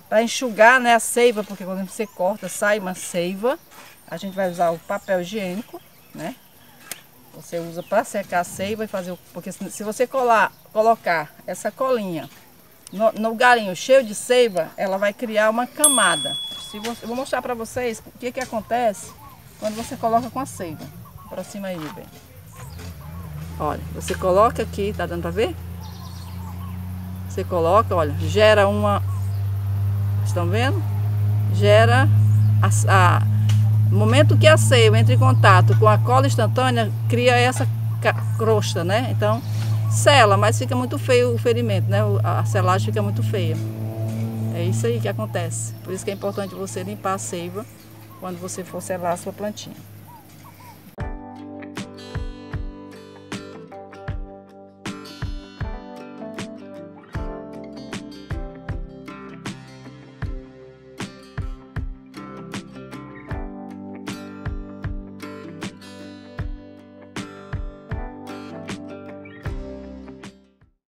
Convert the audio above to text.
para enxugar, né, a seiva, porque quando você corta sai uma seiva. A gente vai usar o papel higiênico, né? Você usa para secar a seiva e fazer, porque se você colocar essa colinha no galinho cheio de seiva, ela vai criar uma camada. Eu vou mostrar para vocês o que acontece quando você coloca com a seiva. Aproxima aí, bem. Olha, você coloca aqui, tá dando para ver? Você coloca, olha, gera uma... Estão vendo? Gera no momento que a seiva entra em contato com a cola instantânea, cria essa crosta, né? Então, sela, mas fica muito feio o ferimento, né? A selagem fica muito feia. É isso aí que acontece. Por isso que é importante você limpar a seiva quando você for selar a sua plantinha.